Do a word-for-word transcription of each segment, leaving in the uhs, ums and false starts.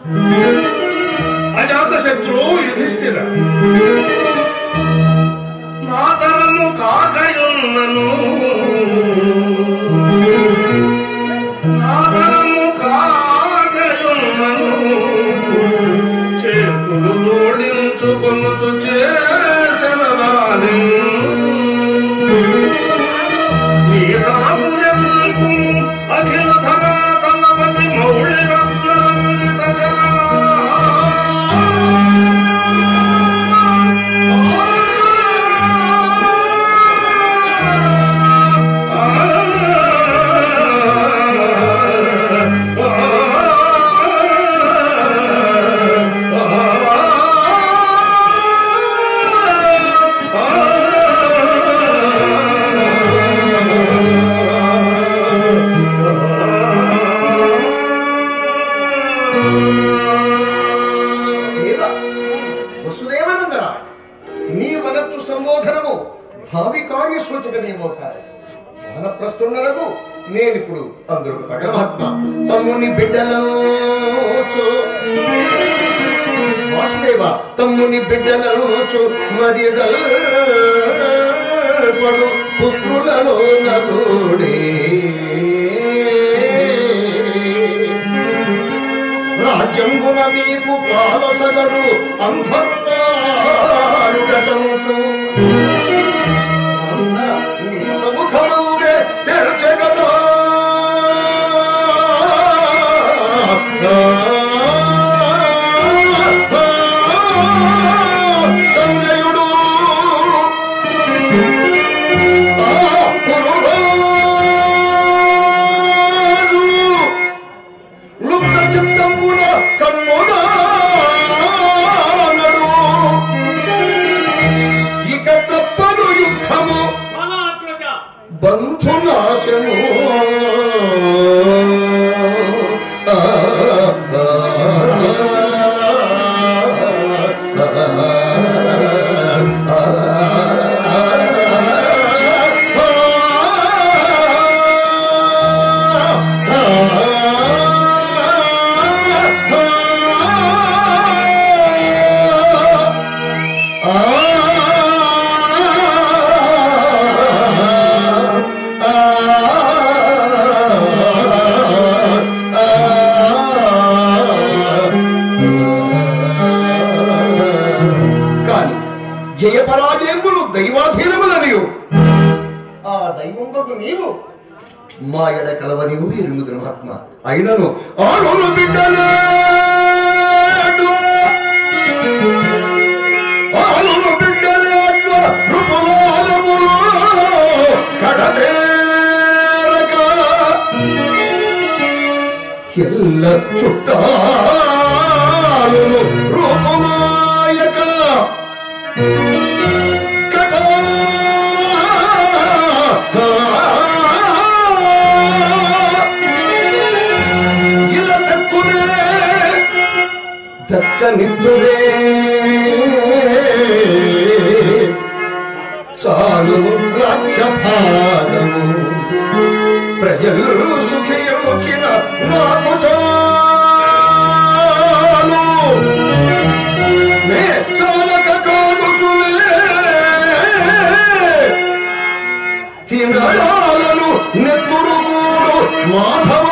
అజాత శత్రువు యుధిష్ఠిర నా తరము కాకయున్నను నా తరము కాకయున్నను చేతులు జోడించుకొనుచు చేసనదాని నీ తరము జన్కు అఖిల ధరా తలపతి మౌళి రత్నరంజిత జనా నేనిప్పుడు అందరికి తగలమత్మ తమ్ముని బిడ్డలచు వాసుదేవ తమ్ముని బిడ్డలచు మరి పడు పుత్రులలో నలుడే రాజ్యంబున మీకు పాలసగడు అంధర్పాలుడటంచు నీ సముఖముదే తెరచెగదా సంజయుడు లుప్త చిత్తంబున కన్నుగానడు ఇక తప్పదు యుద్ధము బంధునాశము జయపరాజయములు దైవాధీనములనియు ఆ దైవంబకు నీవు మా ఎడ కలవనివు ఎరుగుదు మహాత్మ అయినను ఆలోను బిడ్డలేడు ఆలోను బిడ్డలేడు నృపులాలములు కడతేరక ఎల్ల చుట్టాలను రూపమాయక ఇలా దక్కునే దక్కనిద్దురే చాలు రాజ్య భాగము ప్రజలు సుఖించిన నాకు చాలు నే చాలక కాదు తినడాలను నెత్తురుగూడు మాధవ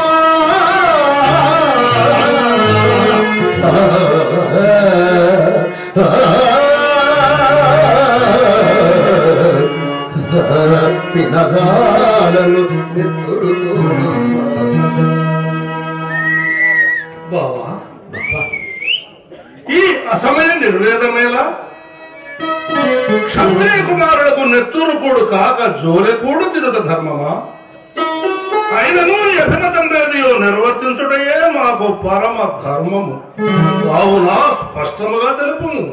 తినడాలను నెత్తురుగూడు బావా ఈ అసమయ నిర్వేదమేలా క్షత్రియ కుమారులకు నెత్తూరు కూడు కాక జోలెకూడు తినుట ధర్మమా అయినను నీ అభిమతం వేదియో నిర్వర్తించుటయే మాకు పరమ ధర్మము కావున స్పష్టముగా తెలుపుము.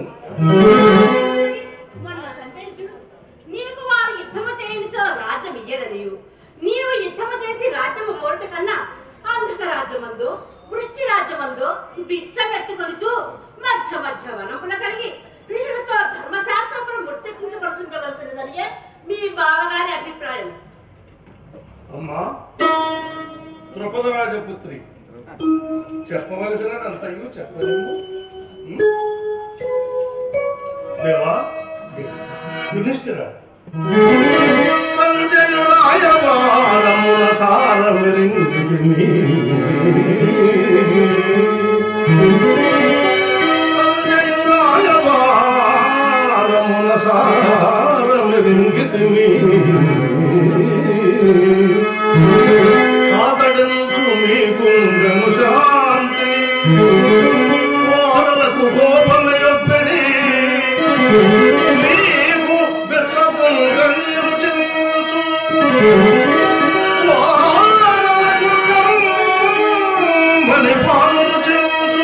నీవు యుద్ధము చేసి రాజ్యము కోరుట కన్నా అంధక రాజ్యమందు వృష్టి రాజ్యమందు బిచ్చమెత్తుకొనుచు మధ్య మధ్య వనముల కలిగి ఋషులతో ధర్మశాస్త్రమును ముట్టగించవలసినదనియే మీ బావగారి అభిప్రాయం. అమ్మా ద్రౌపదరాజపుత్రి, చెప్పవలసినదంతయు చెప్పలేము. దేవా యుధిష్ఠిర, సంజయురాయవారమున సారమిరింగితిమి, సంజయురాయవారమున సారమిరింగితిమి, ఆతడించు మీకుండెను శాంతి, వారలకు కోపమయొప్పిడి, నీకు బెచ్చపుంగన్యులు చెంచు, వారలకు కమ్మని పాలులు చెంచు,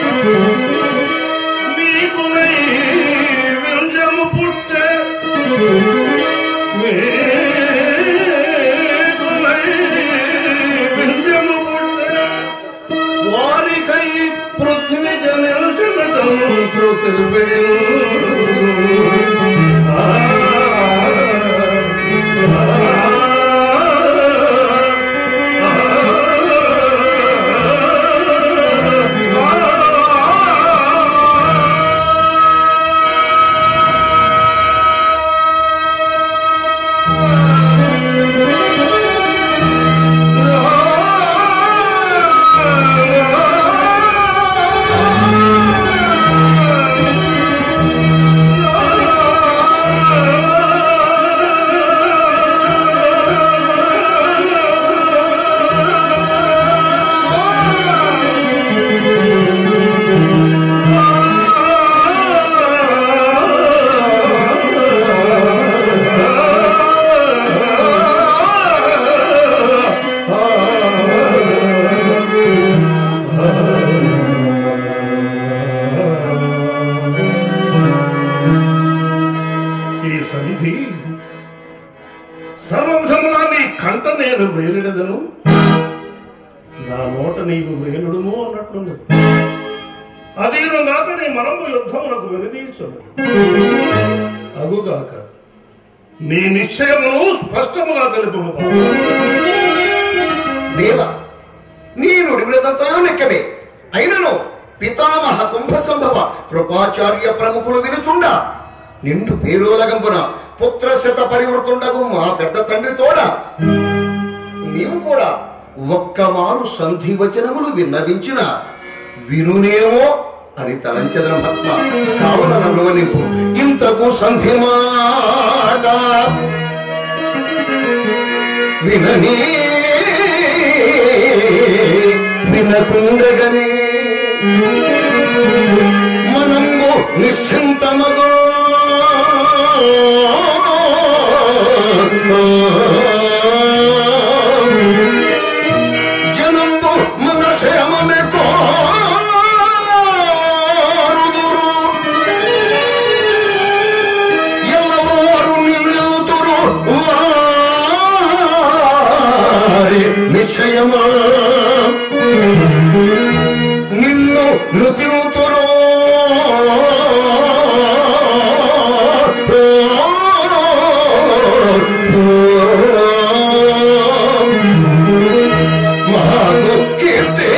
మీకు నైవేద్యము పుట్టే, మీకు నైవేద్యము పుట్టే, వారికై పృథ్వీ జనిల్చినటంచు తిరుబడి. సర్వసములా నీ కంట నేను వేలిడదను, నా నోట నీవు వేలుడుము అన్నట్లున్నది. అదీను గాక నీ మనము యుద్ధమునకు వెనుదీయుచున్నది. అగుగాక నీ నిశ్చయమును స్పష్టముగా తెలుపు. దేవ, నీ నుడివిడదంతా నెక్కమే. అయినను పితామహ కుంభ సంభవ కృపాచార్య ప్రముఖులు వినుచుండ నిండు పేరోలగంపున పుత్ర శత పరివృతుండగు మా పెద్ద తండ్రి తోడ నీవు కూడా ఒక్క మారు సంధి వచనములు విన్నవించిన వినునేమో అని తలంచదన భక్మ. కావున నన్ను వనింపు. ఇంతకు సంధి మాట వినని వినకుండగని మనంబు నిశ్చింతమగో జనంబు మన శ్రమమే కోరుదురు, ఎల్లవారు నిలుతురు వారి నిశ్చయమా, నిన్ను నృతిరుతురు మాకు కీర్తి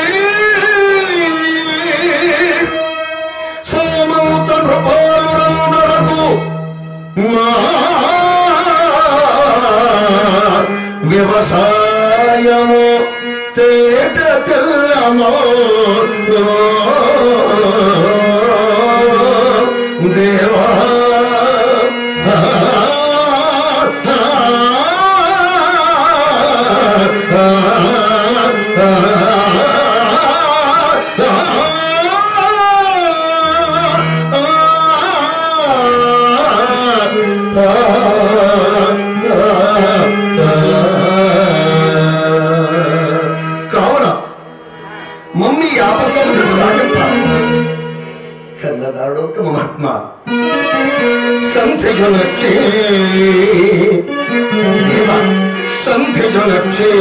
సోమౌత నృపాలురందరకు మా వ్యవసాయము తేట తెల్లమో దేవా. కావున మమ్మీ ఆపసముద్రపు దాటంట కన్నదాడోక మహాత్మ సంధిజునచ్చే దేవ, సంధిజునచ్చే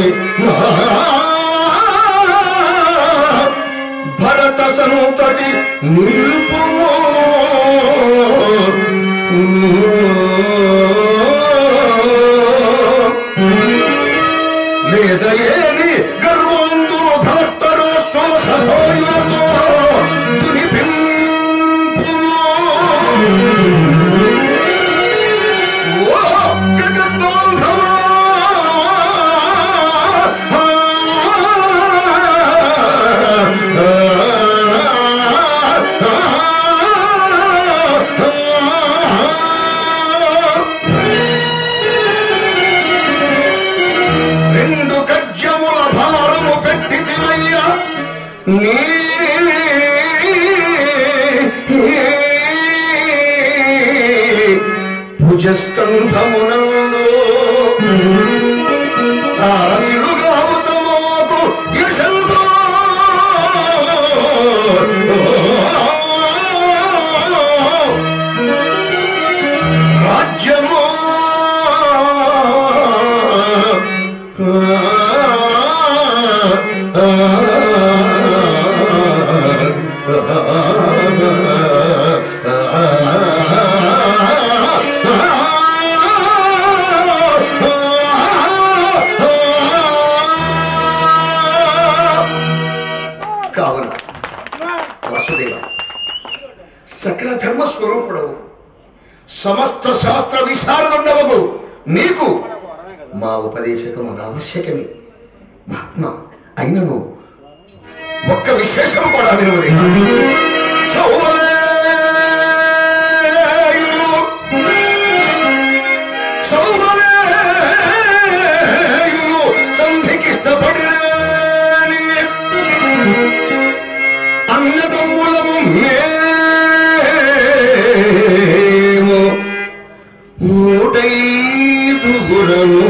భరత సంతతి నిల్పుమో లేదయేని గర్వందు ధర్తరోష్టో భుజస్కంధమునందు తారసిలుగాముతమోకు యశల్పో రాజ్యమో కావున వాసుదేవ సకల ధర్మ స్వరూపుడవు సమస్త శాస్త్ర విశారదుండవగు నీకు మా ఉపదేశకము ఆవశ్యకమే మహాత్మ అయినను ఒక్క విశేషం కూడా వినవలే చౌమలేయులు చౌమలేయులు సంధికిష్టపడిని అన్నదమ్ములము మేము నూటైదుగురము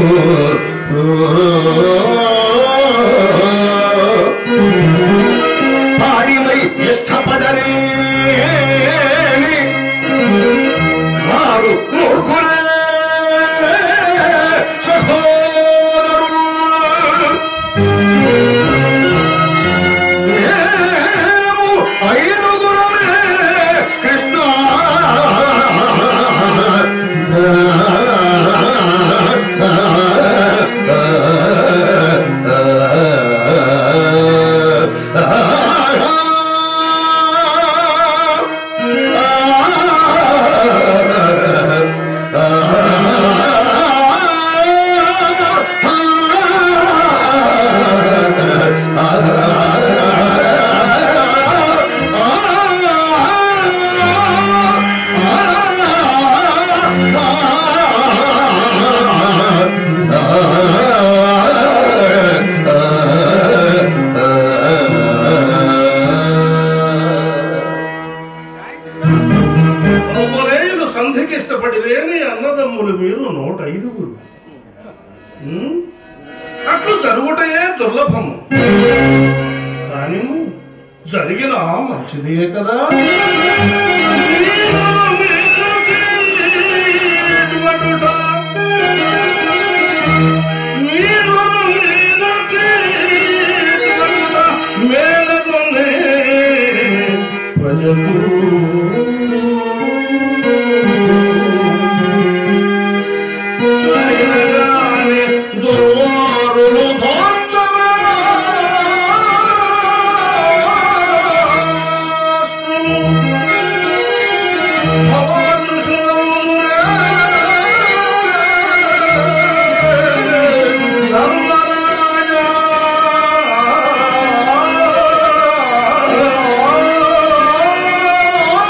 పాడిమై ఇష్టపడరే వారు మూర్ఖులే సహోదరులు మేము ఐదుగురమే కృష్ణ సౌమరేయులు సంధికి ఇష్టపడిరేని అన్నదమ్ములు మీరు నూట ఐదుగురు ఉమ్, అట్లు జరుగుటయే దుర్లభము కానీ జరిగిన మంచిదే కదా. మేలగొనే ప్రజలు దుర్వారులు ధర్మరాజా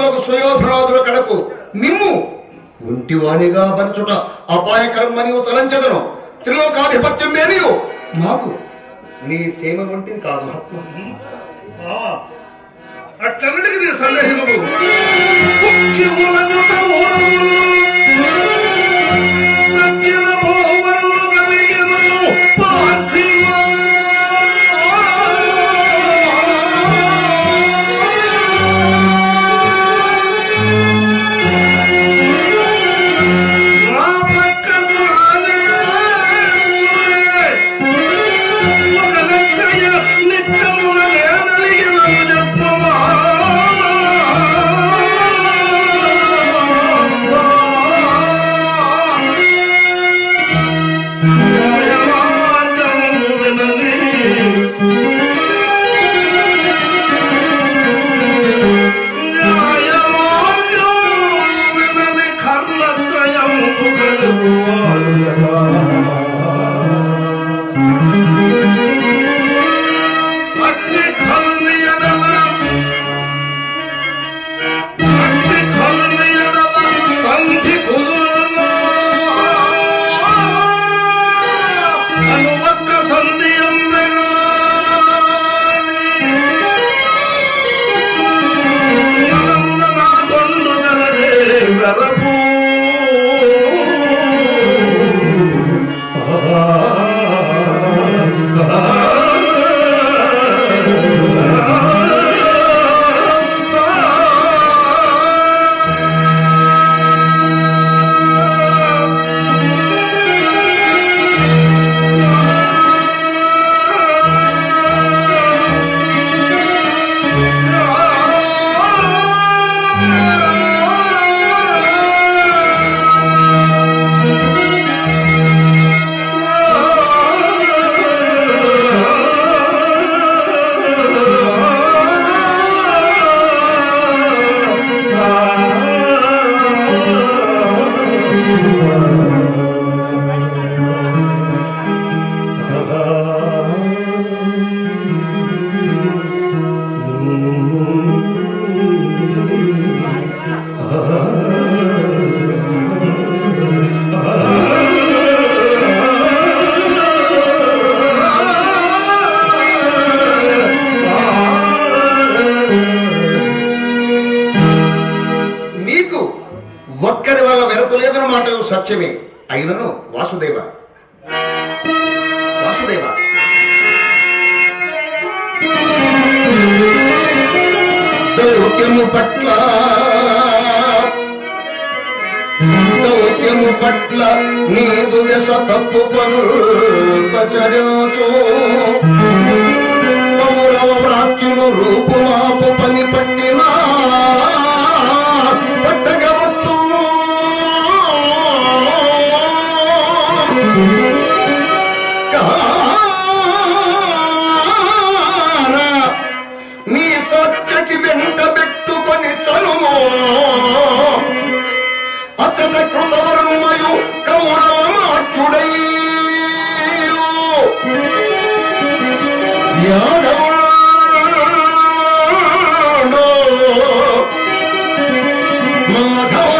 పుత్రులకు సుయోధనాదుల కడకు మిమ్ము ఒంటివాణిగా బలుచుట అపాయకరం మరియు తలంచెదను. త్రిలోకాధిపత్యం మేనియు మాకు నీ సేమ వంటిది కాదు ఆత్మ. అట్లన్నిటికీ నీ సందేహములు సత్యమే అయినను వాసుదేవ వాసుదేవ దౌత్యము పట్ల దౌత్యము పట్ల నీదు దశ తప్పు పనుచు కౌరవ వ్రాత్యులు రూపుమాపు పని పట్టినా పట్టగవచ్చు నీ సత్యకి వెంట పెట్టుకొని చనుమో అసత కృతవర్మయు కౌరవమాచుడై యాదవుడో మాధవ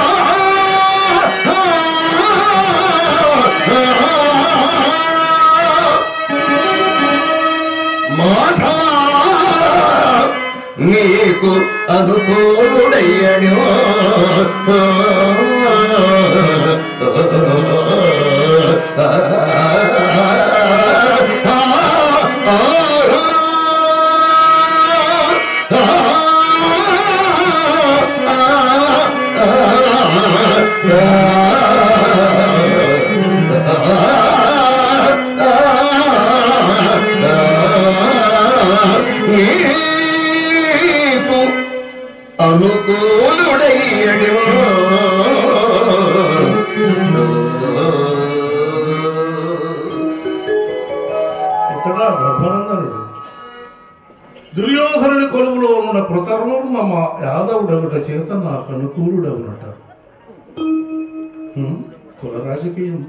మాధవ నీకు అనుకోడయ్యడు నీకు అనుకూలుడయ్యడు ఇతడా ధర్మనందనుడు దుర్యోధనుడి కొలువులో ఉన్న కృతవర్మ యాదవుడగుట చేత నాకు అనుకూలుడవునట. కుల రాజకీయం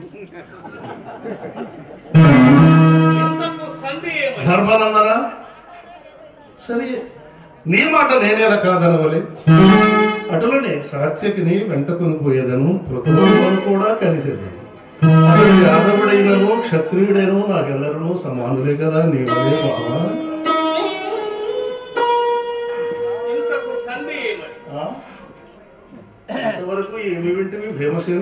ధర్మనందన సరే నీ మాట నేనేలా కాదనవలే. అటులనే సాత్యకిని వెంటకొని పోయేదను పృథులను కూడా కలిసేదను. అతడు యాదవుడైనను క్షత్రియుడైనను నాకెల్లరూ సమానులే కదా, నీవే బావా. ఇంతవరకు ఏమి వింటివి భీమసేన?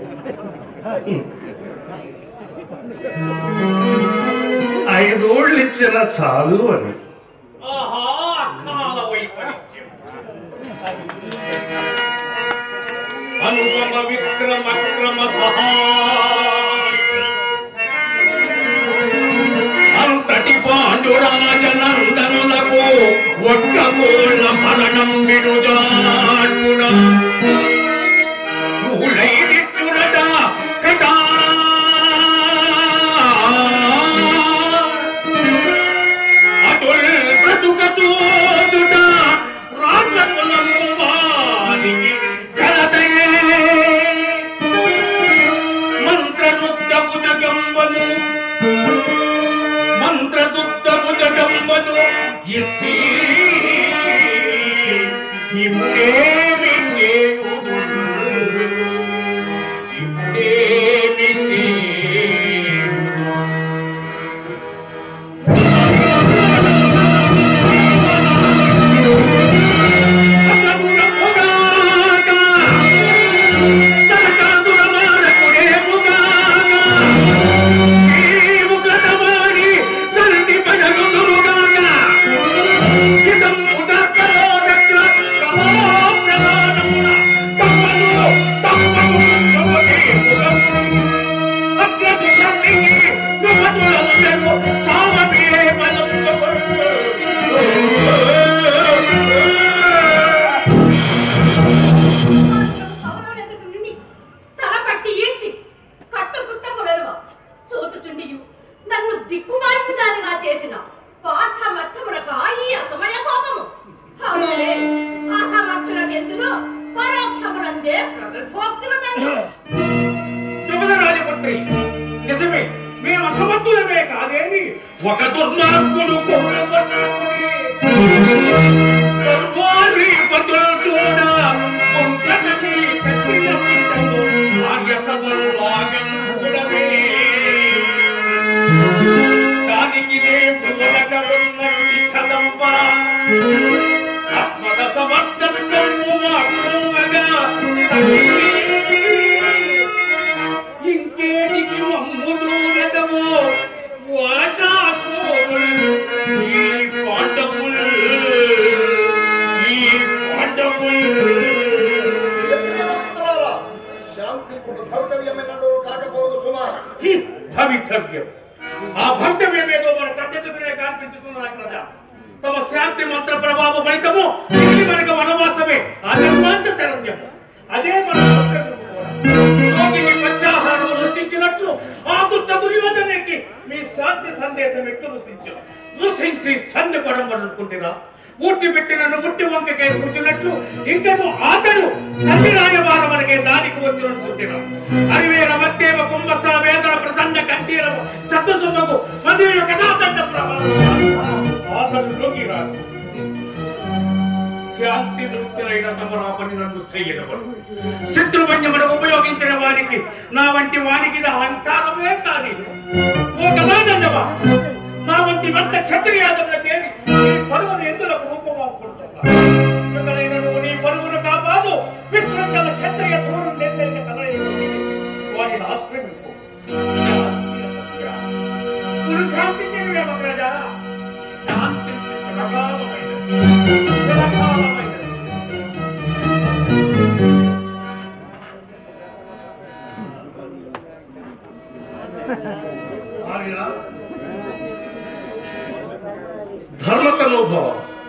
ఐదోళ్ళు ఇచ్చిన చాలు అని. అనుపమ విక్రమ క్రమ సహాయ అంతటి పాండురాజనందనులకు ఒక్క పూర్ణ మరణం విరుజాడున పూలైదిచ్చునట కటా అటుల్ బ్రతుక చూచుట రాజకులము వారికి ఘనతయే మంత్రదుగ్ధ భుజగంబను మంత్రదుగ్ధ భుజగంబను ఇసి ఇప్పుడేమి చేయుదు ఇప్పుడేమి చేయుదు నిజమే, మేము అసమర్థులమే కాదేది ఒక దుర్మార్గులు సర్వాధిపతులు చూడ దానికి అస్మద సమర్థంగా ఇంకేటికి అమ్ముడు ఎదవో వాచా చూడు ఈ పాండవులు ఈ పాండవులు శాంతి భవితవ్యమైనడు కాకపోదు సుమార. భవితవ్యం ఆ భవితవ్యమేదో మన కట్టెతునే కనిపించుతున్నారు కదా. తమ శాంతి మంత్ర ప్రభావ ఫలితము ఇది మనకు వనవాసమే. అదే మాత్ర శరణ్యం, అదే మన రోగిని పచ్చాహారం రుచించినట్లు ఆ దుష్ట దుర్యోధనకి మీ శాంతి సందేశం ఎక్కువ రుచించు రుచించి సంధి పడమనుకుంటున్నా. ఊడ్చి పెట్టినను ముట్టి వంకకే సూచినట్లు ఇంకను అతడు సంధి రాయవార మనకే దానికి వచ్చిన సూచన అరివేర మధ్యేవ కుంభస్థల వేదన ప్రసన్న కంఠీరవ శబ్ద సుమ్మకు మధుర కథాతండ ప్రభావం అతడు లోకి రాడు. శాంతి వృత్తులైన తమరా పని నన్ను చెయ్యనవరు. శత్రువన్యమును ఉపయోగించిన వారికి నా వంటి వానికి అహంకారమే కాదు. ఓ కథాదండవా, నా వంటి వంత క్షత్రియాదంలో చేరి నీ పరువును ఎందులకు రూపమాపుకుంటున్నా. నువ్వు నీ పరువును కాపాదు. విశ్వజల క్షత్రియ చూడు నేతైన కథ వారిని ఆశ్రమింపు. శాంతి ప్రజా శాంతి ధర్మతనోభవ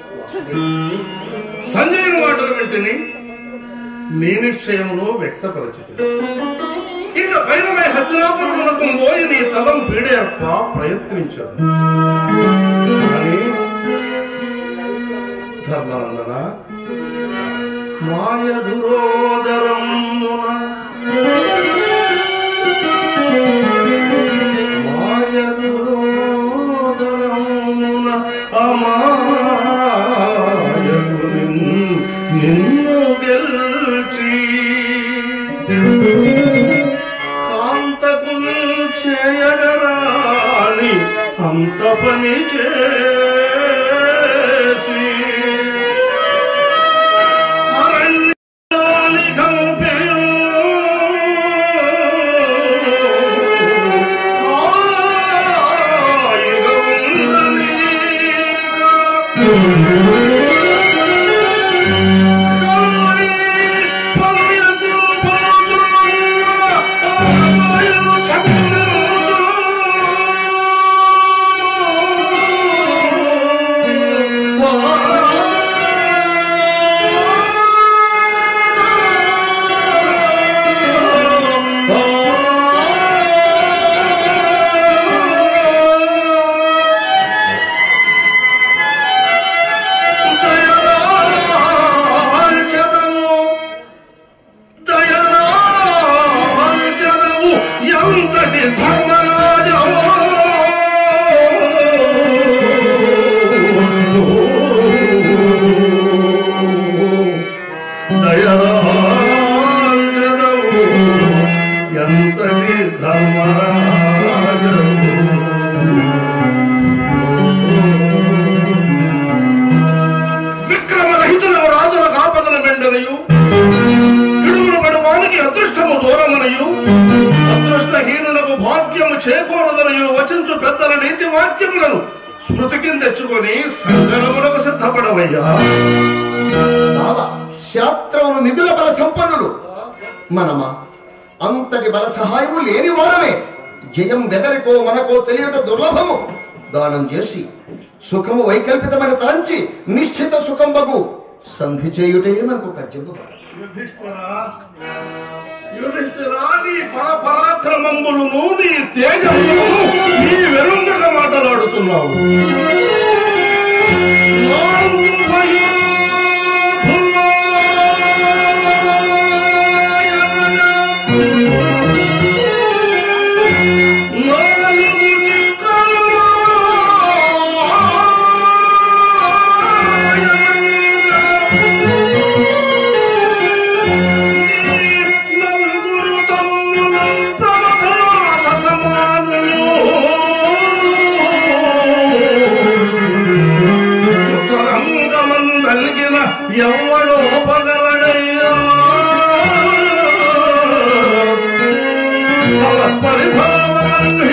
సంజయుని మాటలు వింటిని నీ నిశ్చయమును వ్యక్తపరచితి. ఇక పైనపై హస్తినాపురమునకు పోయి నీ తలం పీడేప్ప ప్రయత్నించాను. కానీ ధర్మనందన మాయ దురోదరమున మాయ దురోదరమున అమాయకు నిన్ను గెల్ పని చేసి అరణ్యాలి కంపెయు ఎంతటి ధర్మరాజు విక్రమరహితులకు రాజుల కాపదల వెండనయు విడుముల పడవానికి అదృష్టము దూరమనయు అదృష్టహీనులకు భాగ్యము చేకూరదనయు వచించు పెద్దల నీతి వాక్యములను స్మృతికి తెచ్చుకొని సంగరములకు సిద్ధపడవయ్యా. బావా శాస్త్రమును మిగుల బల సంపన్నులు మనమా అంతటి బల సహాయము లేని వారమే. జయం వెదరికో మనకో తెలియట దుర్లభము. దానం చేసి సుఖము వైకల్పితమైన తలంచి నిశ్చిత సుఖం బగు సంధి చేయుటే మనకు కర్తవ్యం. యుధిష్ఠిరా యుధిష్ఠిరా నీ పరాక్రమములను నీ తేజములను నీ వెరుంగక మాట్లాడుతున్నావు. ఎవడో పగలడయ్యా పరిభావీ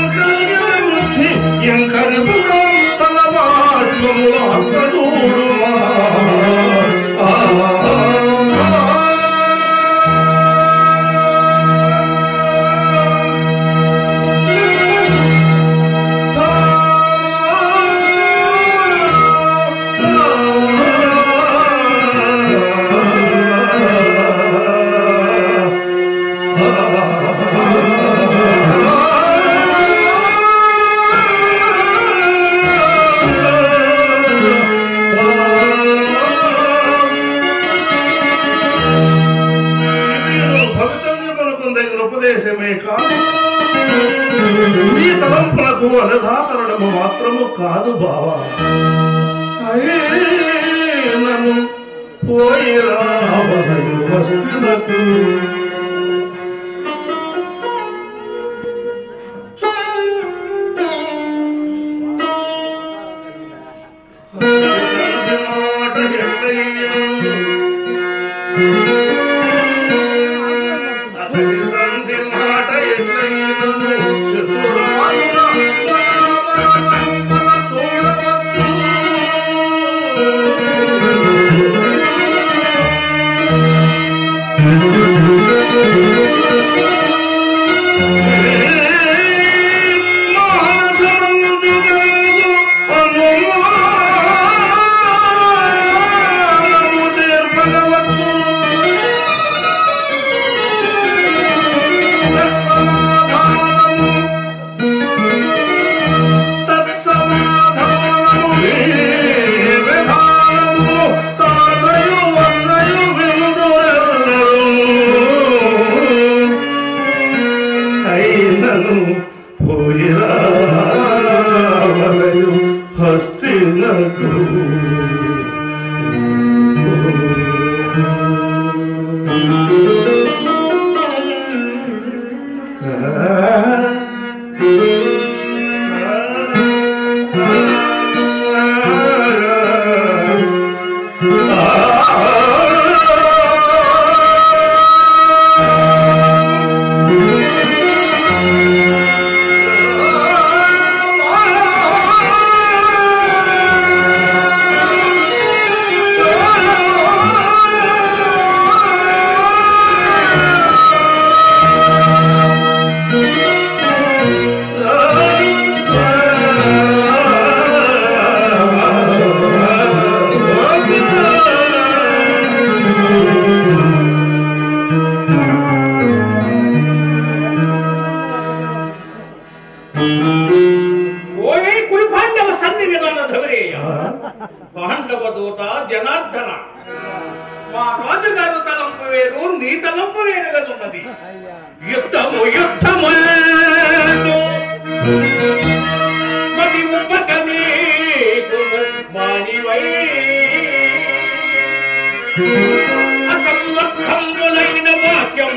ఇంకరిపుగా తల బాష్పములు అక్కడూడుమా. ఉపదేశమే కాదు, నీ తలంపులకు అనధాకరణము మాత్రము కాదు బావా. అయినను పోయి రావదయు వస్తునకు మా రాజుగారు తలంపు వేరు, నీ తలంపు వేరుగా ఉన్నది. యుద్ధము యుద్ధము మది ఉపకమే మానివై అసంవత్సములైన వాక్యం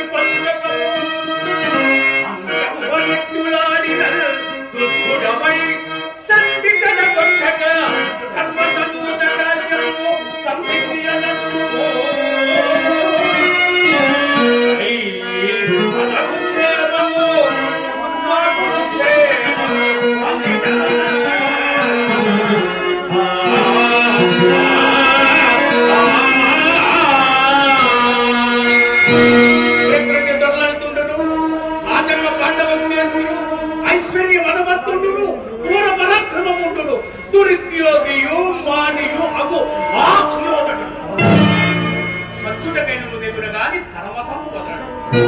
దురుద్యోగియు మానియు అగు ఆశ్లోకడు సచ్చుడకైన దేవుడు గాని తర్వతము వదలడు.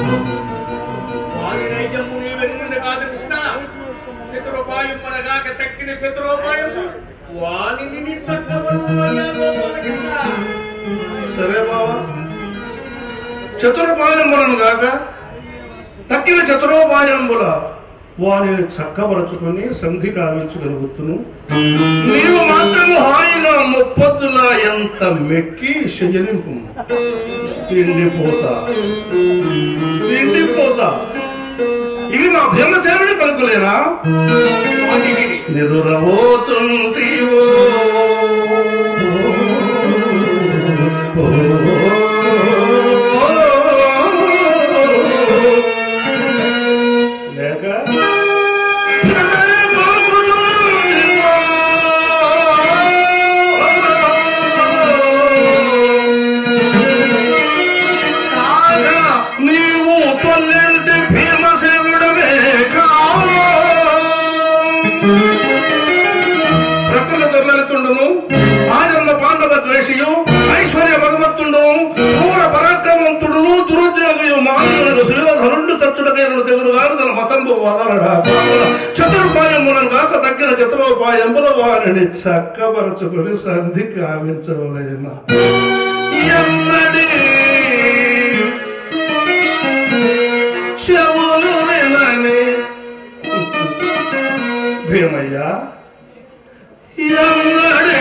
వారి నైజము నీ వెన్నుంది కాదు కృష్ణ. శత్రుపాయం మనగాక చక్కిన శత్రుపాయం వాణిని నీ చక్కబరుమయ్యాలో తొలగిస్తా. సరే బావా, చతురోపాయములను గాక తక్కిన చతురోపాయముల వారిని చక్కబరుచుకొని సంధి కావించగలుగుతును. నీవు మాత్రం హాయిగా ముప్పొద్దులా ఎంత మెక్కి శయనింపు. తిండిపోతా తిండిపోతా ఇవి మా భీమసేనుడి పలుకులేనా? నిదురవోచుంటివో లేక నీవు పల్లెంటి భీమసేనుడవే కావు. ప్రకృత దొర్లెత్తుండును ఆజన్మ పాండవ ద్వేషియు ఐశ్వర్య భగవత్తుండును క్రూర పరాక్రమంతుడును దురుద్యోగియు మానవులకు సుయోధనుండు చచ్చుడకైన తెగులు గారు తన మతంబు వదలడా. చతుర్పాయములను కాక తగ్గిన చతురోపాయముల వారిని చక్కబరచుకొని సంధి కావించవలైన ఎన్నడి చెవులు వినని భీమయ్య ఎన్నడి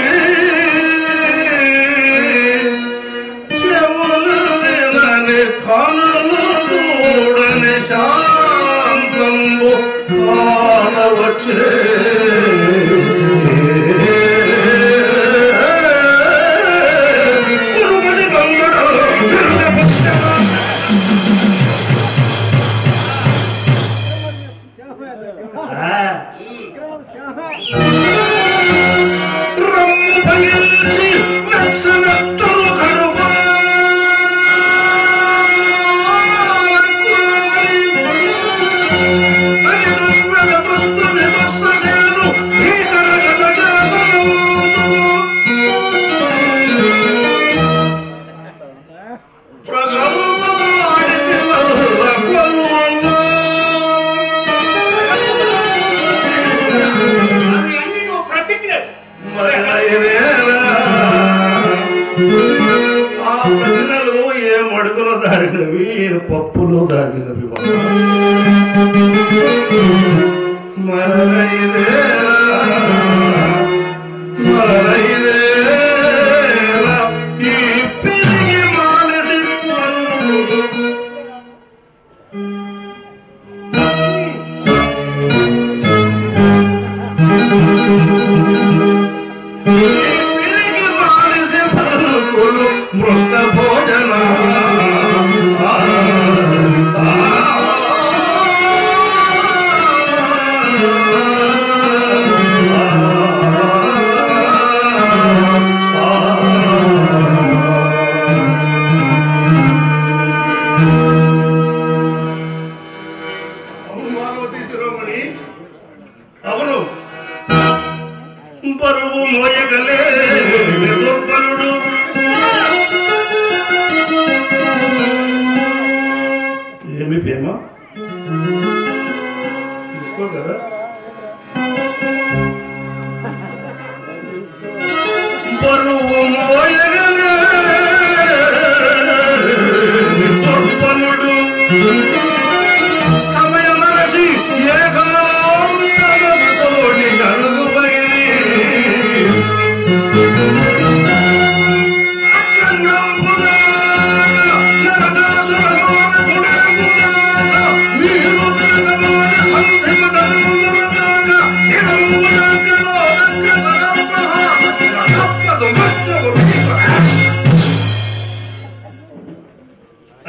చెవులు వినని కనులు చూడని శాంతంబు కానవచ్చే కురుమది బంగుడు రమ్ము పగిల్చి మెచ్చనట్టులు కడుపా అని దుర్వెల దుస్తుని దుస్సజేను భీకర గత జరగను ప్రగల్భవాడికి వల్ల కొల్వన్నా ఆ ప్రజలు ఏ మడుగులో దాగినవి ఏ పప్పులో దాగినవి మరలైదేలా మరలైదేలా ఈ పిరిగి మానసి పిరిగి మానసి పలుకులు మృష్ట భోజన మానవతీ శిరోమణి అవును, బరువు మోయగలే దుర్బలుడు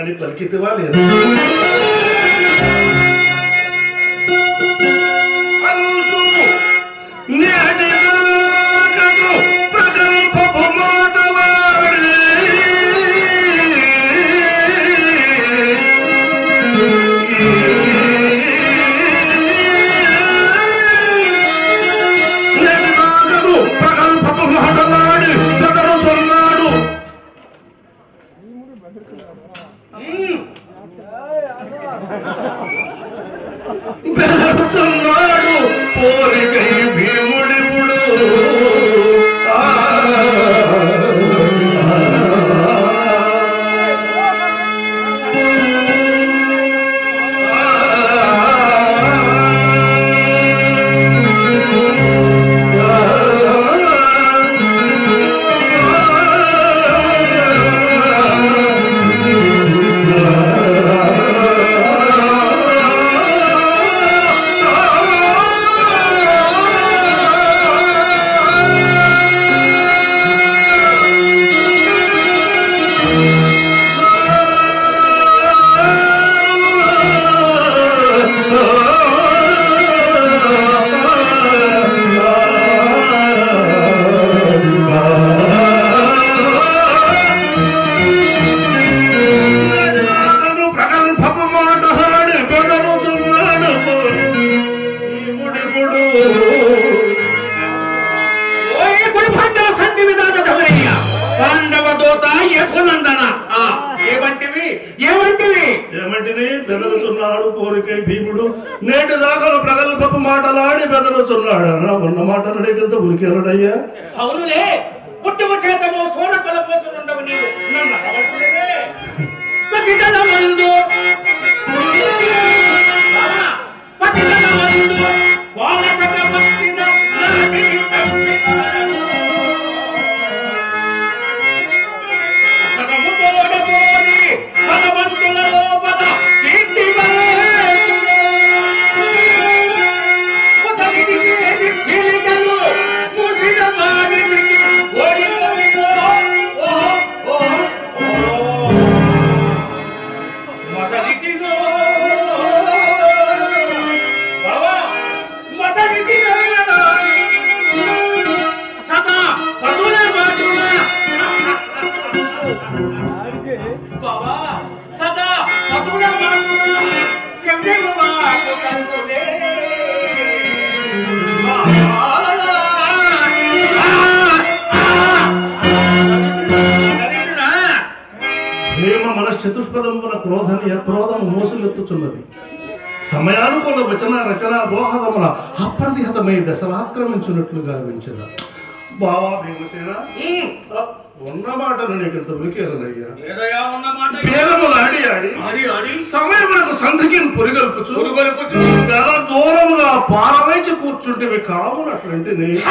అని పలికితివా లేదా? బెదరుతున్నాడు పోరికై భీముడిపుడు. ఏమంటివి? బెదరుతున్నాడు పోరికై భీముడు, నేటి దాకా ప్రగల్భపు మాటలాడి బెదరుతున్నాడు అన్న. ఉన్న మాటలు నీకంత ఉలికెరడయ్యా? అవునులే, పుట్టుక చేతము సోనకల కోసం ఉండవు నీవు నన్ను అవసరమే. పతితల మందు పతితల మందు వానసక పట్టిన నాటికి సంపినాడు. అసగము తోడబోని భగవంతుల లోపల కీర్తి చిలికలు ముసిన మానికి ఓడిపోయినో. మసలిదినో బావా, మసలిదినో సదా పశువుల మాటున బావా, సదా పశువుల మాటున శబ్దము మాకు కంటులే. భీమ మన చతుష్పదమున క్రోధని క్రోధము మోసులెత్తుచున్నది. సమయానుకూల వచన రచన దోహదమున అప్రతిహతమై దశలాక్రమించినట్లుగా వించిన బావా భీమసేన, ఉన్న మాటను నీకంత ఉలికేరనయ్యా. పేరములు ఆడి ఆడి ఆడి సమయమునకు సంధికిని పురిగల్పుచు పురిగల్పుచు గల దూరముగా పారవేచి కూర్చుంటివి కావునటువంటి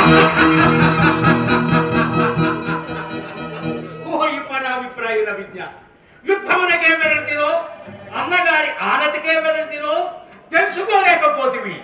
అభిప్రాయ విద్య యుద్ధమునకే వెదల్తినో అన్నగారి ఆనతికే వెదల్తినో తెలుసుకోలేకపోతివి.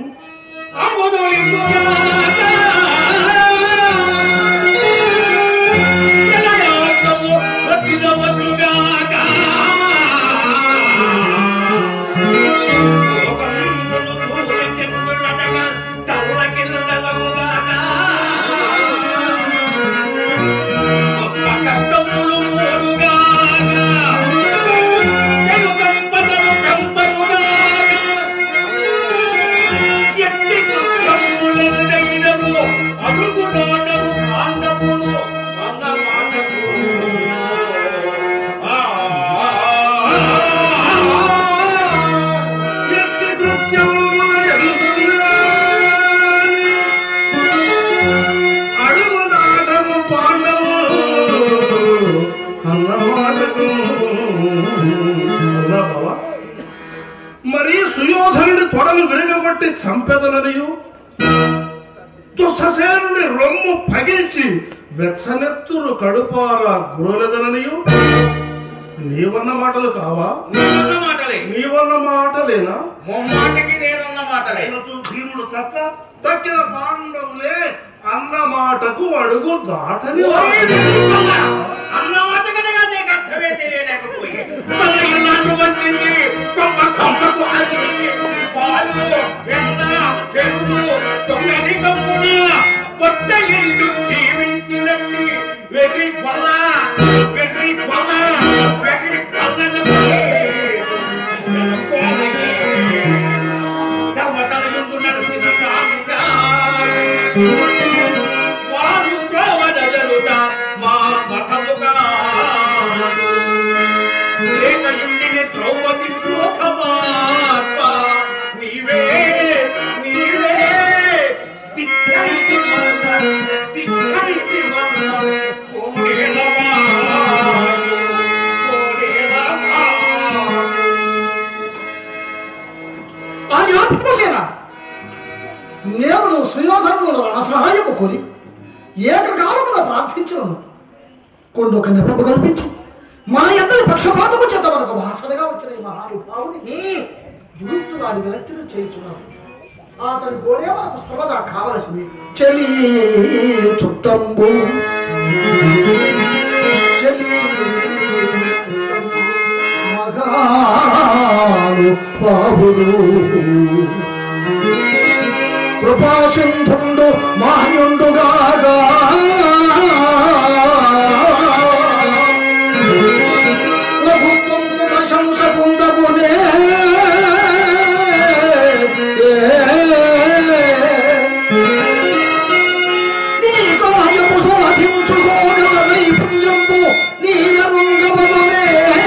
మరి సుయోధనుడి తొడలు విరగబట్టి చంపెదననియు దుస్ససేనుడి రొమ్ము పగిల్చి వెచ్చనెత్తురు కడుపారా గురలేదననియు నీవన్న మాటలు కావా? నీవన్న మాటలేనా? మొమ్మాటికి నేనన్న మాటలే. భీముడు తక్క తక్కిన పాండవులే అన్న మాటకు అడుగు దాటని అన్న మాట కనుక నీకు అర్థమే తెలియలేకపోయింది. ఉండు ఒక నెపపు కల్పించి మన ఎందరి పక్షపాతము చేత మనకు భాషలుగా వచ్చిన ఈ మహానుభావుని యుక్తు వాడి వెనక్కి చేయించున్నాడు. అతని కోడే మనకు సర్వదా కావలసింది. చెలి చుట్టంబు చెలి మగాను బాబుడు కృపాసింధుండు మాన్యుండుగాగా ప్రభుత్వం ప్రశంస పొందగునే నీ కార్యము సాధించుకోగల నైపుణ్యంబు నీ రంగవమే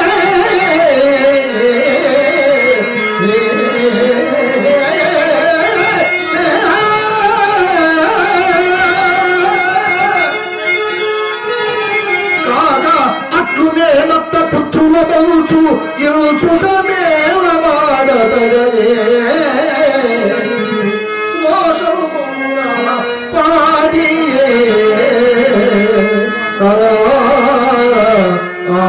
బలుచు ఇల్చుక మేల మాడతగదే మోసమున పాడియే ఆ ఆ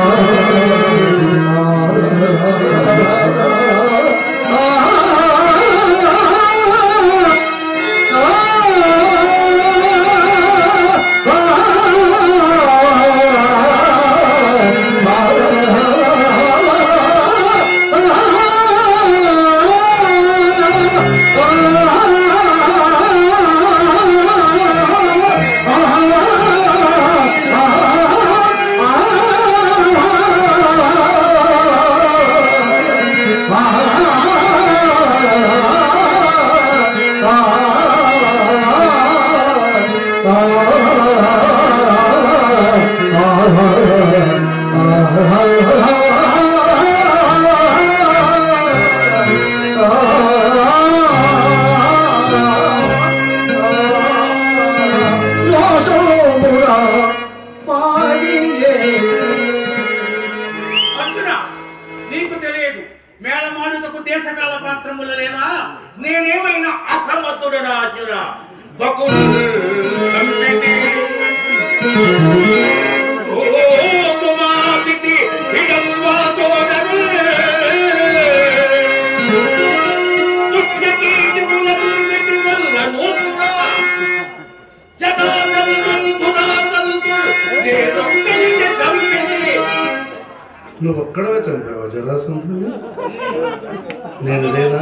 నువ్వు ఒక్కడవే చంపావా జరాసంధుని? నేను లేనా?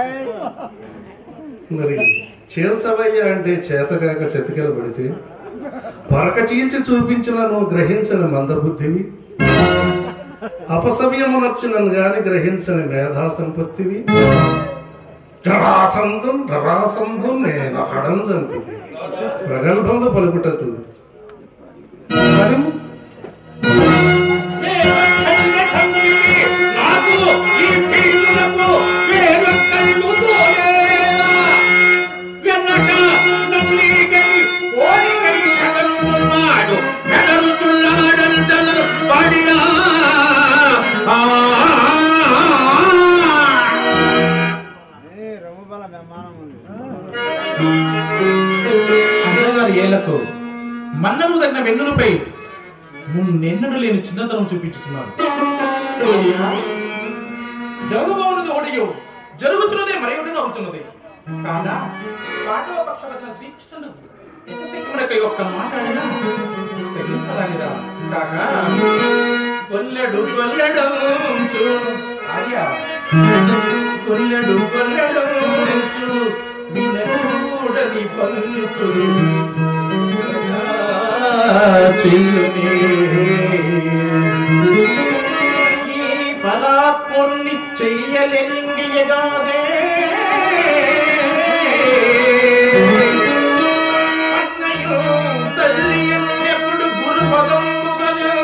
మరి చీల్చవయ్యా అంటే చేతకాక చెతికెల పడితే పరక చీల్చి చూపించిన నువ్వు గ్రహించని మందబుద్ధివి, అపసవ్యమునర్చునను గాని గ్రహించని మేధా సంపత్తివి. జరాసంధం ధరాసంధం నేను అకడం చంపితే ప్రగల్భంలో పలుకుటదు. ఏళ్లకు మన్నను తగిన వెన్నులపై మున్నెన్నడు లేని చిన్నతనం చూపించుతున్నాను. జరగబోనది ఒకటియో జరుగుతున్నదే మరి ఒకటి అవుతున్నది కాదా? పాటవ పక్షవచన శ్రీకృష్ణుడు ఎకశక్తునకై ఒక్క మాట్లాడినా సహింపరానిదా కాక కొల్లెడు కొల్లెడు ఆర్యా కొల్లెడు కొల్లెడు వినూడని పలుకులు చిల్లుని ఈ బలాత్ముర్ని చెయ్యలేనియగాదే అన్నయ్యో తల్లి ఎప్పుడు గురు పదంబుగలు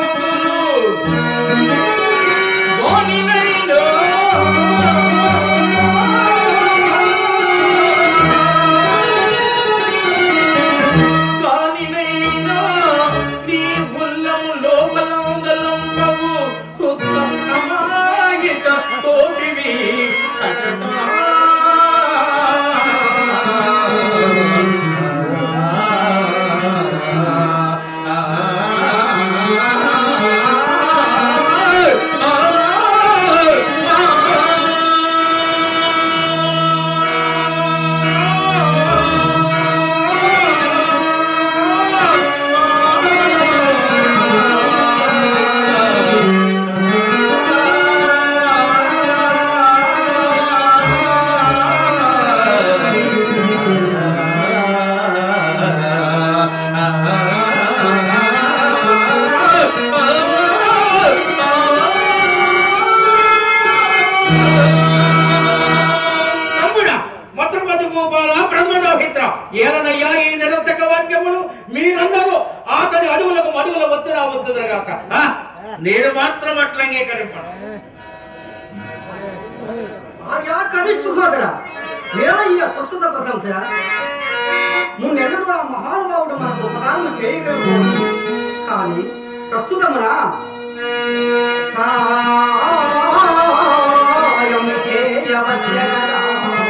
గోనినైలో తోటివి కాక ఆ, నేను మాత్రం అట్లా అంగీకరింపను. ఆర్యా కనిష్ఠ సోదర ఏలా ఈ ప్రస్తుత ప్రశంస మున్నెన్నడూ ఆ మహానుభావుడు మనకు ఉపకారం చేయగలగవచ్చు కానీ ప్రస్తుతమున సాయం చేయవచ్చ కదా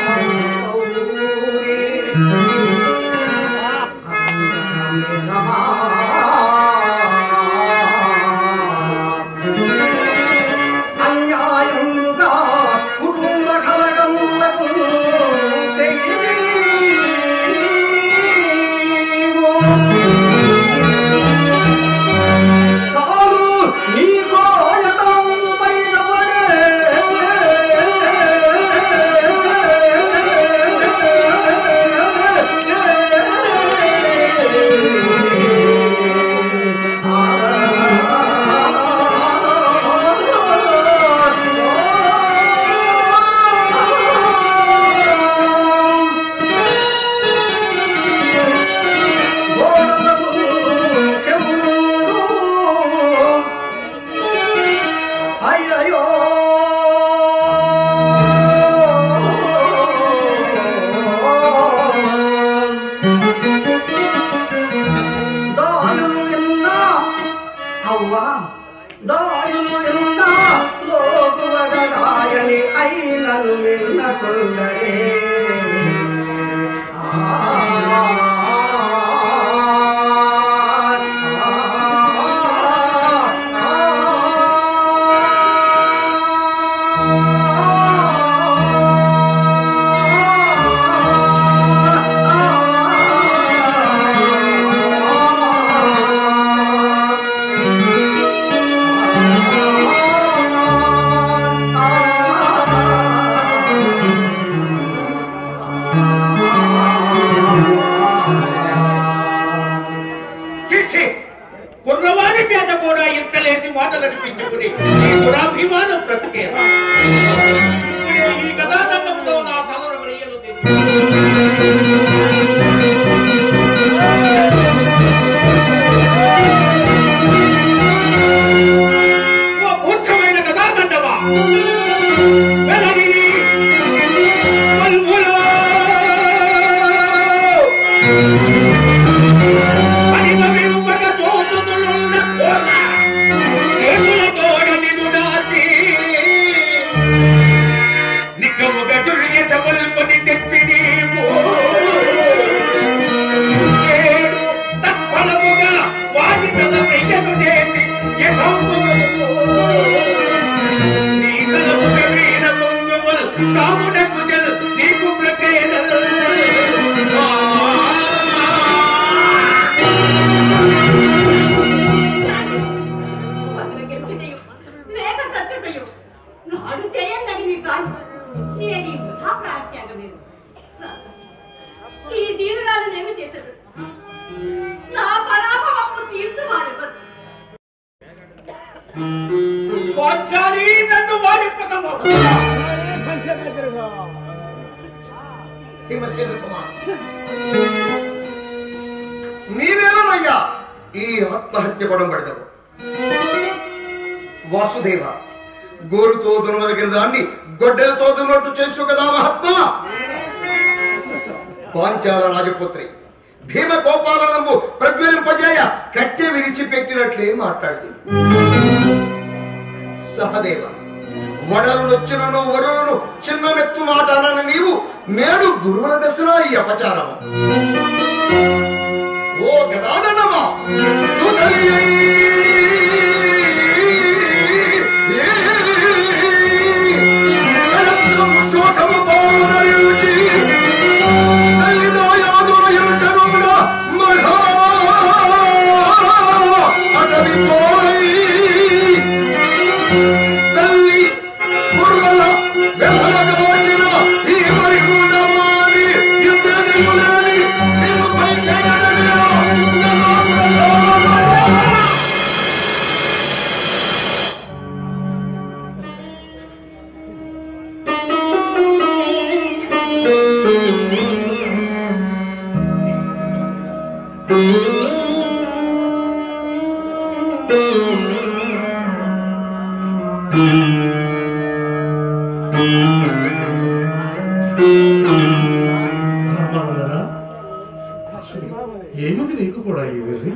అన్యాయంగా కుటుంబ కలగములకు చాలు నీ కోయతం బయటపడే అయ్యో దాయులు విన్నా అవ్వా దాయులు విన్నా లోకువగదాయని అయినను విన్నకుండరే చిచ్చి కుర్రవాడి చేత కూడా ఇంతలేసి మాటలు అనిపించుకుని ఈ దురాభిమానం బ్రతికేవా? ఇప్పుడే ఈ గదాదండంతో నా తలను వ్రయ్యలు చేసి ఓ పూజ్యమైన గదాదండమా వెలడిని మల్ములో పరిమళింపగ తోచుతులున్న కోన చేతులతోడ నిన్ను దాచి నిక్కముగ దుర్య చపల్పని తెచ్చి నీవు నేడు తత్ఫలముగా వాటి తల వెయ్యను చేసి యశంపును నీ తలముగ వీణ పొంగువల్ కామునకు జల్ నీకు ప్రకేదల్ పక్కన గెలిచుటయు లేక చచ్చుటయు నాడు చేయందని మీ కాని నేటి వృధా ప్రార్థ్యాగం లేదు ఈ దీనురాలనేమి చేశాడు నా పరాభవము తీర్చువారెవరు వాచాలి నన్ను వారిపదము భీమసేన కుమార్ నీవేనయ్యా ఈ ఆత్మహత్య పడం పడతావు వాసుదేవ గోరుతో దుర్మదగిన దాన్ని గొడ్డలతో దున్నట్టు చేస్తూ కదా మహాత్మా పాంచాల రాజపుత్రి భీమ కోపాలనంబు ప్రజ్వలింపజేయ కట్టె విరిచిపెట్టినట్లే మాట్లాడుతుంది సహదేవ వడలు నొచ్చినను వరులను చిన్న మెత్తు మాట అనని నీవు నేడు గురువుల దశలో ఈ అపచారము ఓ గదాదన్నమా సుధరి శోకము పోనరుచి తల్లిదో యాదో యుంటరుడ మహా అటవి పోయి తల్లి బుర్రల వెలగవచిన ఈ మరిగుండమాని యుద్ధనియులని నిన్ను పైకెగడనియో ధర్మానందనా, ఏమిటి నీకు కూడా ఈ వెర్రి?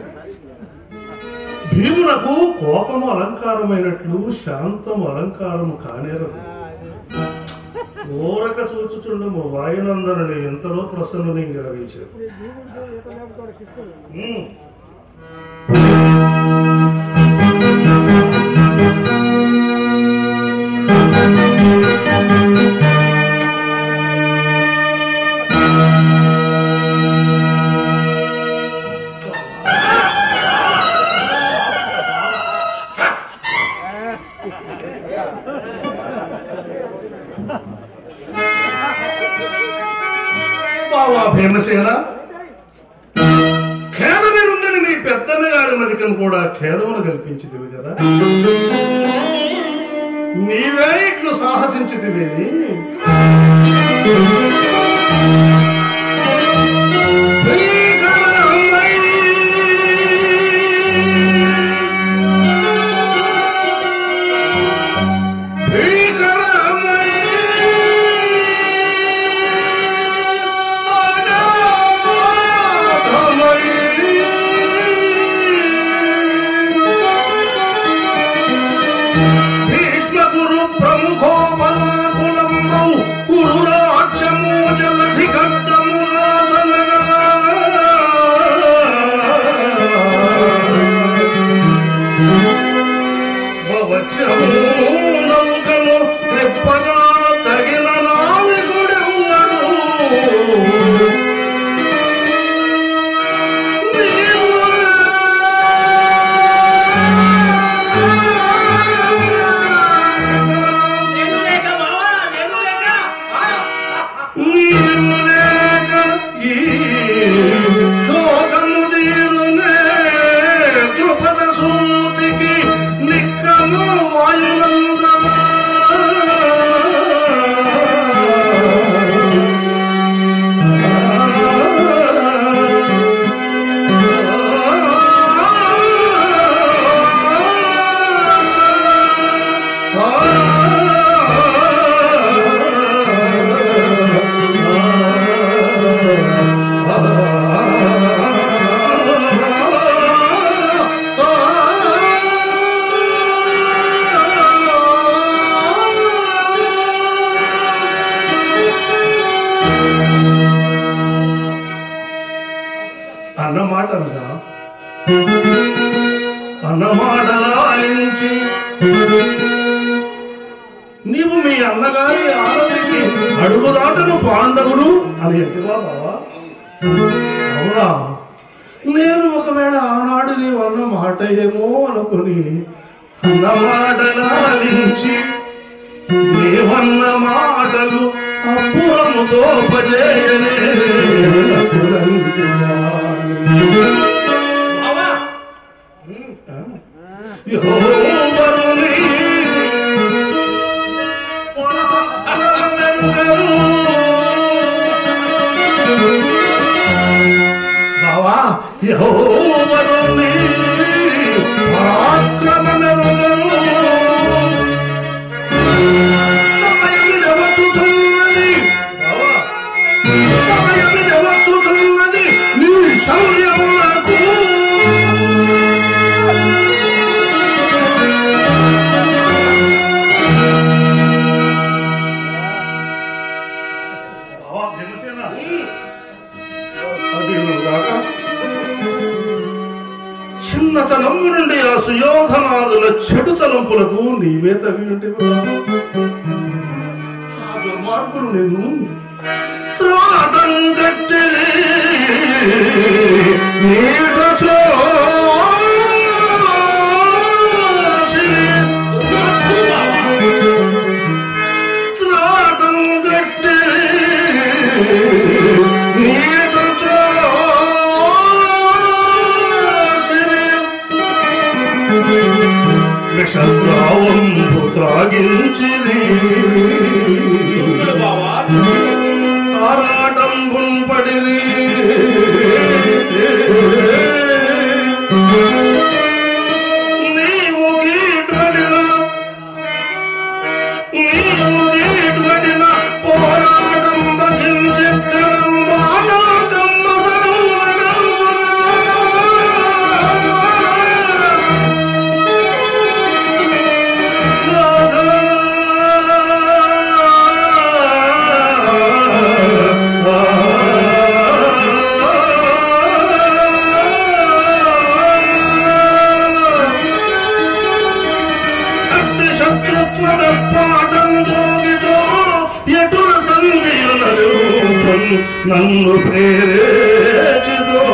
భీమునకు కోపము అలంకారమైనట్లు శాంతము అలంకారము కానేరదు. ఊరక చూచుచుండము వాయునందనుని ఎంతలో ప్రసన్నుని గావించారు. బావా భీమసేన, ఖేదమేనుందని నీ పెద్దన్న గారి మదికను కూడా ఖేదమును కల్పించితివి కదా. నీవే ఇట్లు సాహసించితివేని నౌకను త్రిప్పగా తగిన నావికుడెవ్వడు. నీవు లేక ఈ శోకము తీరునే ద్రుపద సూతికి నిక్కము వాయునందనా. అన్నమాటలుగా అన్నమాటలాలించి నీవు మీ అన్నగారి ఆనతికి అడుగుదాటను పాండవులు అని ఎట్టివా బావా? అవునా, నేను ఒకవేళ ఆనాడు నీవు అన్న మాట ఏమో అనుకుని అన్నమాటలాలించి నీవన్న మాటలు అప్పురము దోపజేయనే యెహోవాని బావా, యెహోవాని పరాక్రమమెరుగరు. సమయమిదవచ్చుచున్నది బావా, సమయమిదవచ్చుచున్నది నీ శౌర్యములకు. చిన్నతనము నుండి ఆ సుయోధనాదుల చెడు తలంపులకు నీవే తగి ఉంటివి. ఆ దుర్మార్గులు నిన్ను త్రాటం కట్టిరి నీటతో త్రాటం కట్టిరి నీటతో విషద్రావంబు త్రాగించిరి ఆరాటంబున్ పడిరి. నీవు కీటలిన శత్రుత్వద పాఠం జోగిదో ఎటుల సంధియునలు నన్ను ప్రేరేచిదో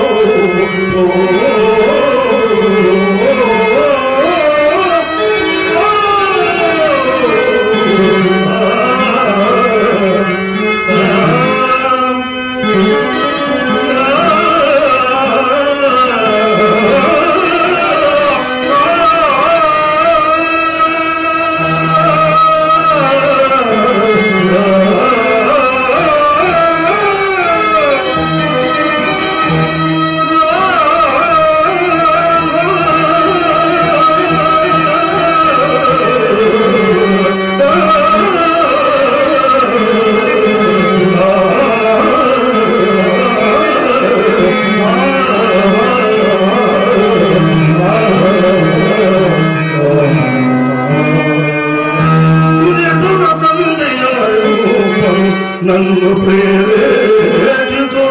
నన్ను ప్రేరేచితో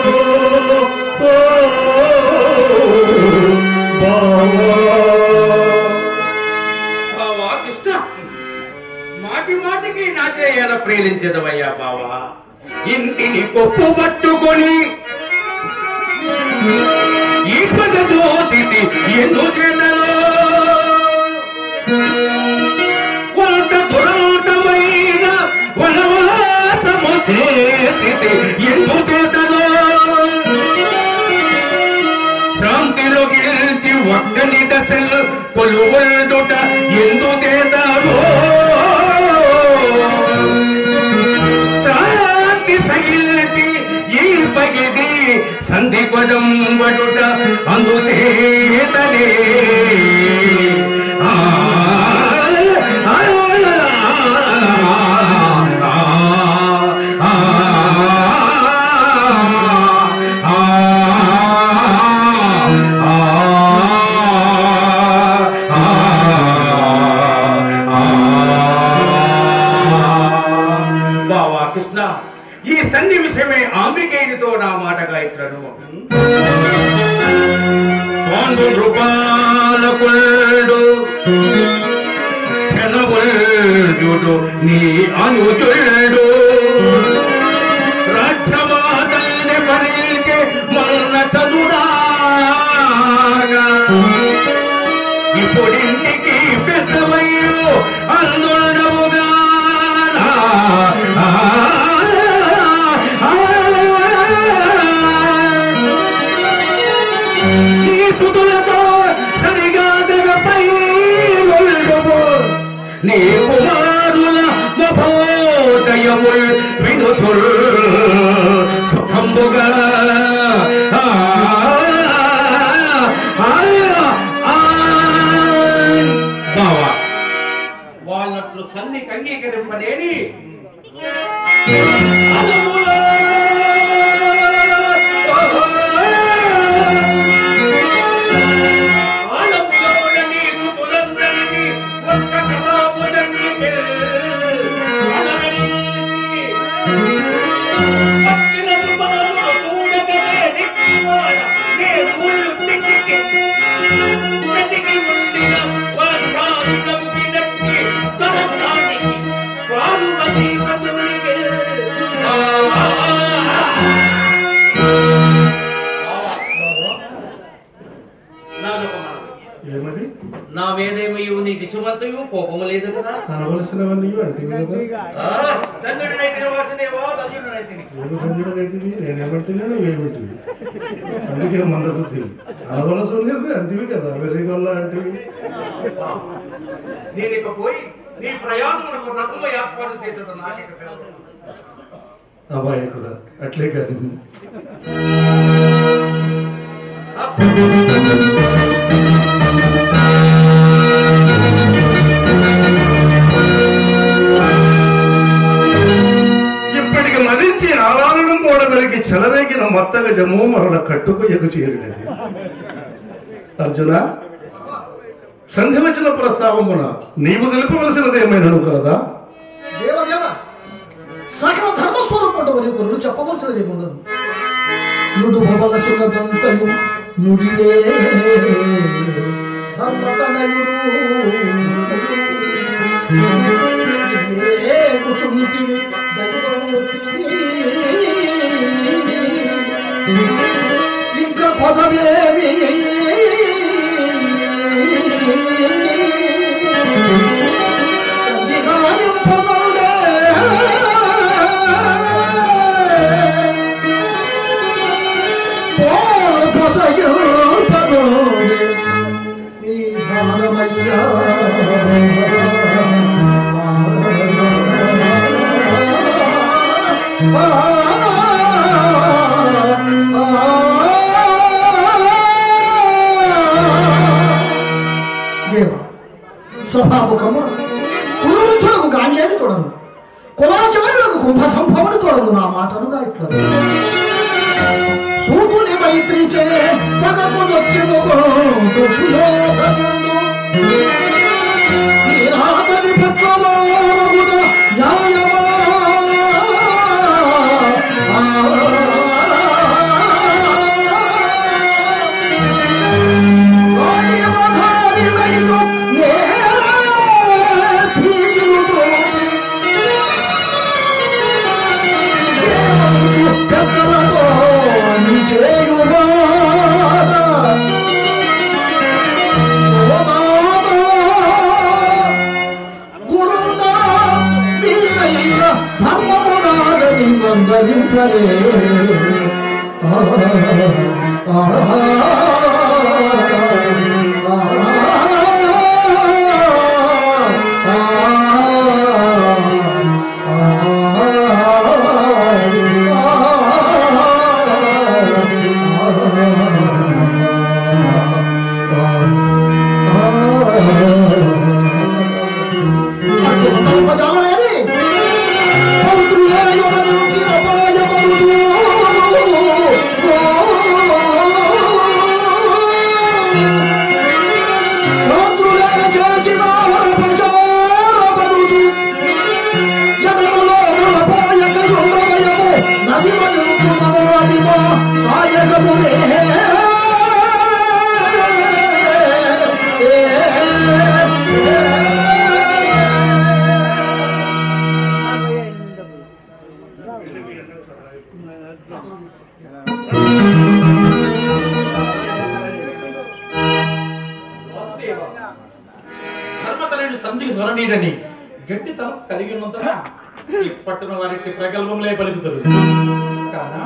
బావా కృష్ణ, మాటి మాటికి నా చేయాల ప్రేరించదవయ్యా బావా. ఇంటిని కొప్పు పట్టుకొని ఈ పద జ్యోతి ఎందుచేతలో వంట దురంతమైన వనవాసము చేతి ఎందుచేతలో శాంతిలో గెలిచి ఒక్కని దశలు కొలువడుట ఎందుచేతలో శాంతి సగిల్చి ఈ పగిది సంధి పదం వడుట అందుచేతనే ఆ కృష్ణ, ఈ సన్ని విషయమే ఆంబికేయునితో నా మాటగా ఇట్లను పాండు రూపాలకుడు శనవుడు నీ అనుజుడు రాజ్యమాతల్ని భరించే మొన్న చదుదాగా ఇప్పుడింటికి పెద్దవయ్యో అందుడవుగా నీ సుతులతో సరిగా తెగపై నీ కుమారుల మభోదయముల్ వినుచుల్ సుఖంబుగా బావా వాళ్ళట్లు సన్ని అంగీకరింపలేని ఏమది నా మీదేమయ్యూ నీ దిశమంతయు కోపము లేదు కదా అనవలసినవన్నీ అంటే తండ్రినైతిని వాసుదేవా దశుడనైతిని తండ్రినైతివి నేనేమంటేనే నువ్వేమిటివి అందుకే మంద బుద్ధి అనవలసి ఉండేది అంటివి కదా వెర్రిగొల్ల అంటివి నేను ఇక పోయి నీ ప్రయాణమునకు రథము ఏర్పాటు చేసేది నాకే సెలవు. అబ్బాయి కూడా అట్లే కానీ ఇప్పటికి మదించి ఆరాధనం పోవడానికి చెలరేగిన మొత్తగ జము మరణ కట్టుకు ఎగు చేరినది. అర్జున, సంధి వచ్చిన ప్రస్తావమున నీవు తెలుపవలసినది ఏమైనా కలదా? దేవదేవ, సకల ధర్మస్వరూపుడు గురుడు చెప్పవలసినది ఏముండదు. నుడు భవలసినదంతయు నుడివే ధర్మతనయుడు ముఖము కులవృద్ధులకు గాంజేది తోడను కులాచారులకు కుంభ సంభవను తోడను నా మాటనుగా ఇట్లా సూతుని మైత్రి చే పదకు వచ్చెనుకొండు సుయోధనుడు శ్రీనాథని పట్లవారగుట న్యాయమా మందరింపలే ఆ ఆ సంధికి స్వరనీడని గట్టితనం కలిగి ఉన్నంతగా ఈ పట్టున వారికి ప్రగల్భంలే పలుకుతారు కానా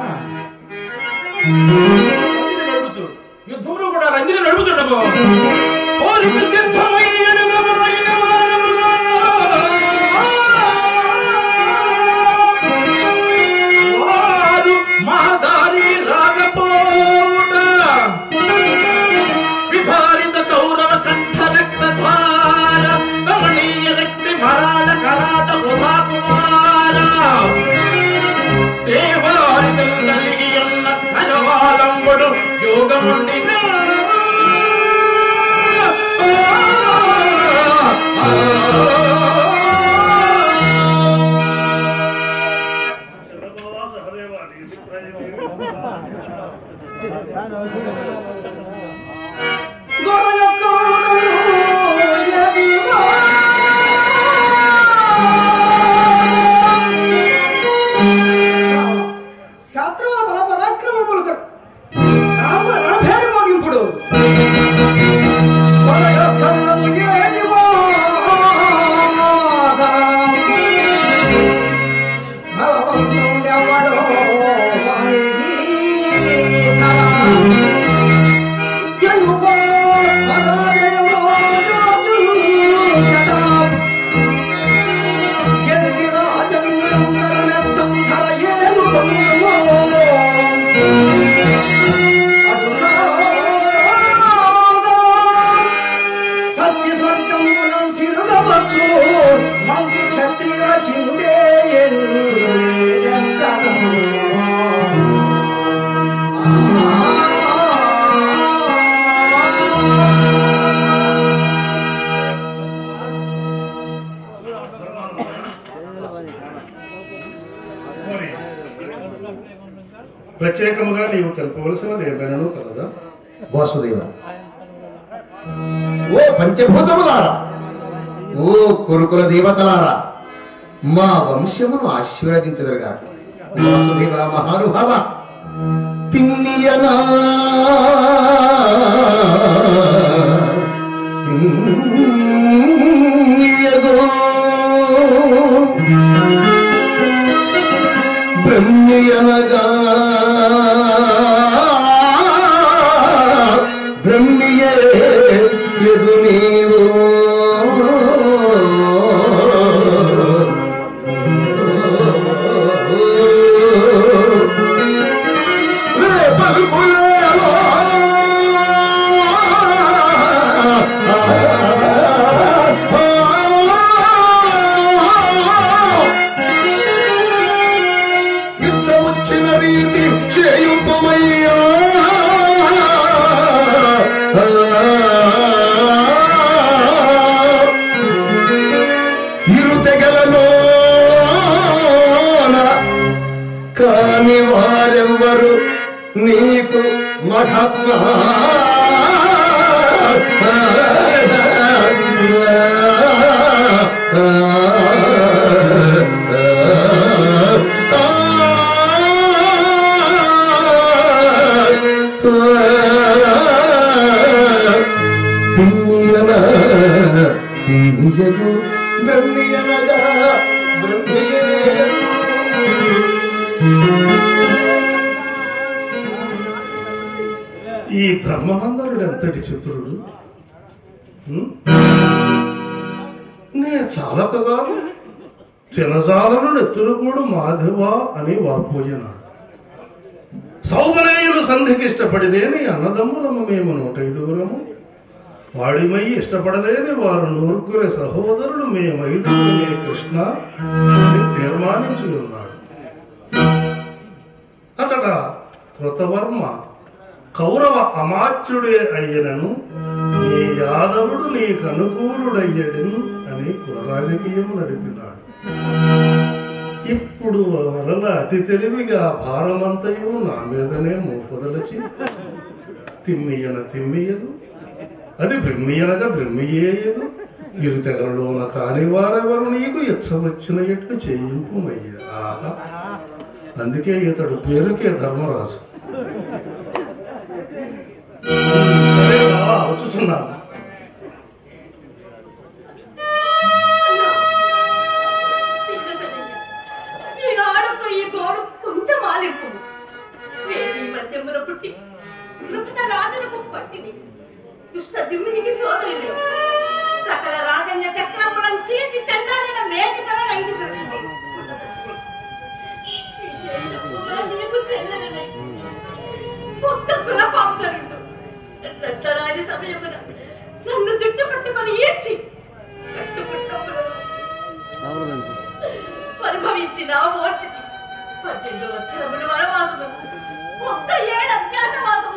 నడుచు యుద్ధంలో కూడా రంజిని నడుపుచుండము వారు మా దారి రాకపోవుట విధారిత కౌరవ కంఠ రక్తధార గమనీయ వ్యక్తి మరాళ కరాత వృధా కుమార సేవారితలు నలిగి ఉన్న ధనవాలంబుడు యోగముండిన ప్రత్యేకముగా నీవు తెలపవలసినది ఏమైనా కలదా? వాసుదేవ, ఓ పంచభూతములారా, ఓ కురుకుల దేవతలారా, మా వంశమును ఆశీర్వదించదురుగాక. వాసుదేవ మహానుభావ, తిన్నియనా తిన్నియగో బ్రహ్మియనగా బ్రహ్మియే ఎగు నీవు పలుకులలో బాధాత్మా పిన్నియన పిన్నియను బ్రహ్మియనగా బ్రహ్మియను. ఈ ధర్మనందనుడు ఎంతటి చతురుడు! నే చాలకగాను తినజాలను నెత్తురుకూడు మాధవా అని వాపోయినాడు. సౌమనేయులు సంధికి ఇష్టపడిలేని అన్నదమ్ములము మేము నూట ఐదుగురము, వాడిమై ఇష్టపడలేని వారు నూరుగురే సహోదరులు మేమైదుగురమే కృష్ణ అని తీర్మానించి ఉన్నాడు. అతడ కృతవర్మ కౌరవ అమాత్యుడే అయ్యనను నీ యాదవుడు నీకు అనుకూలుడయ్యడను అని కుల రాజకీయం నడిపినాడు. ఇప్పుడు వలన అతి తెలివిగా భారమంతయు నా మీదనే మోపదలచి తిమ్మియన తిమ్మియదు, అది బ్రహ్మియనగా బ్రహ్మియేయదు, ఇరు తెగలలోన కాని వారెవరు నీకు ఎచ్చవచ్చిన ఎట్లు చేయింపుమయ్య. ఆహా, అందుకే ఇతడు పేరుకే ధర్మరాజు. వచ్చుచున్నాను. ఈనాడుకు ఈ గోడు కొంచెం ఆలింపు వేది మధ్యమున పుట్టి ద్రుపద రాజులకు పట్టిని దుష్ట దిమ్మినికి సోదరి లేవు. సకల రాజన్య చక్రములను చీల్చి చందాలిన మేకతల ఐదుగురు విశేషముగా నీకు చెల్లెలనే ఒక్క కుల పాపచరుడు రట్టరాని సమయమున నన్ను చుట్టుపట్టుకొని ఈడ్చి కట్టుకుంటప్పుడు పరిభవించిన ఓర్చి పన్నెండు వచ్చరములు వనవాసము ఒక్క ఏడు అజ్ఞాతవాసము